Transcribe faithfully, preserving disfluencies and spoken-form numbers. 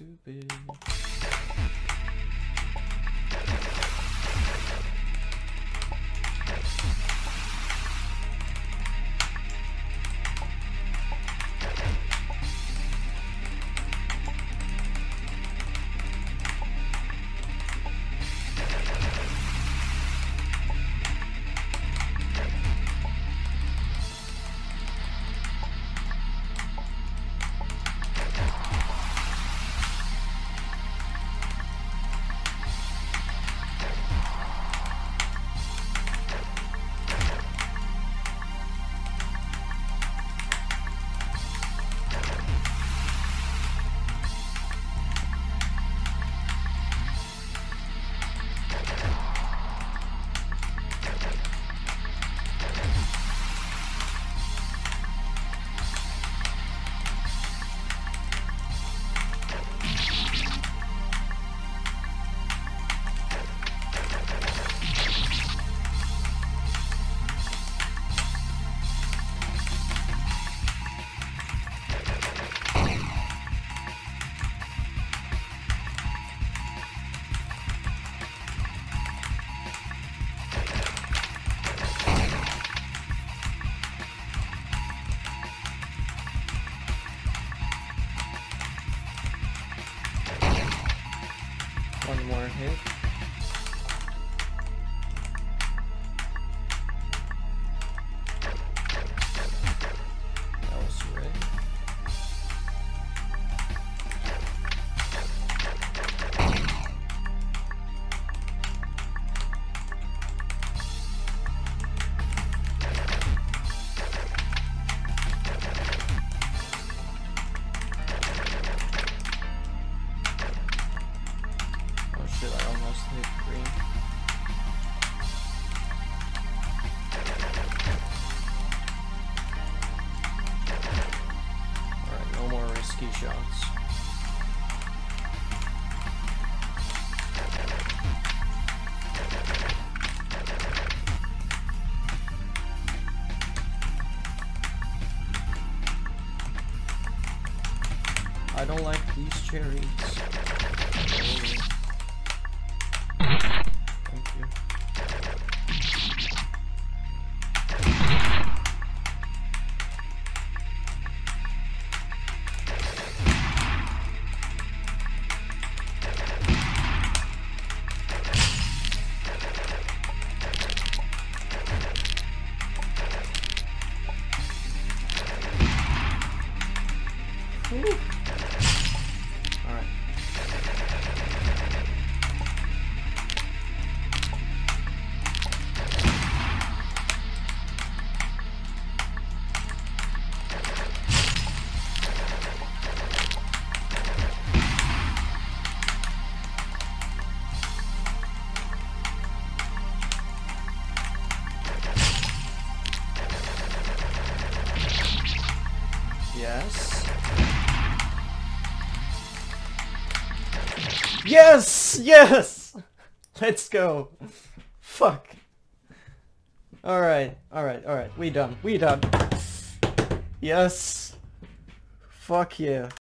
stupid. One more hit. That was red. I almost hit green. Alright, no more risky shots. I don't like these cherries. Thank you. Woo. All right. Yes. Yes! Yes! Let's go. Fuck. Alright, alright, alright. We done. We done. Yes. Fuck yeah.